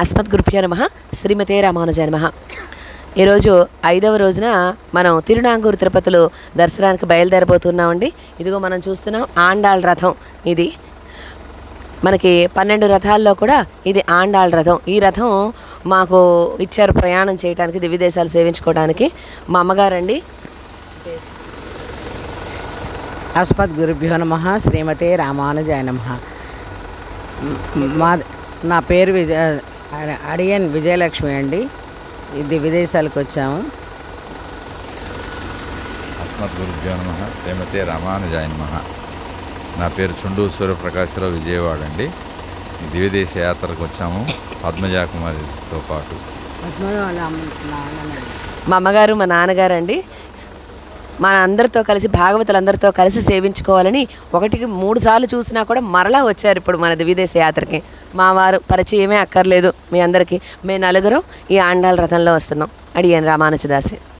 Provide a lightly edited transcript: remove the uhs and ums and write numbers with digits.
అస్మద్గురుభ్యో నమః. శ్రీమతే రామానుజాయ నమః. ఈరోజు 5వ రోజున మనం తిరునాంగూరు తిరుపతిలో దర్శనానికి బయలుదేరబోతున్నామండి. ఇదిగో మనం చూస్తున్నాం ఆండాళ్ రథం. ఇది మనకి 12 రథాల్లో కూడా ఇది ఆండాళ్ రథం. ఈ రథం మాకు ఇచ్చారు ప్రయాణం చేయడానికి, దివ్య దేశాలు సేవించుకోవడానికి. మా అమ్మగారండి. అస్మద్గురుభ్యో నమః. శ్రీమతే రామానుజాయ నమః. నా పేరు అడియన్ విజయలక్ష్మి అండి. ఇది విదేశాలకు వచ్చాము. అస్మద్గురుభ్యో నమః. శ్రీమతే రామానుజాయ నమః. నా పేరు చుండూరు సూర్యప్రకాశ్రావు, విజయవాడ అండి. ఈ దివ్యదేశ యాత్రకు వచ్చాము పద్మజా కుమారితో పాటు. మా అమ్మగారు మా నాన్నగారు అండి. మన అందరితో కలిసి భాగవతులందరితో కలిసి సేవించుకోవాలని 1కి 3 సార్లు చూసినా కూడా మరలా వచ్చారు ఇప్పుడు మన దివ్యదేశ యాత్రకి. మా వారు పరిచయమే అక్కర్లేదు మీ అందరికీ. మేము నలుగురం ఈ ఆండాళ్ రథంలో వస్తున్నాం. అడిగాను రామానుజదాసి.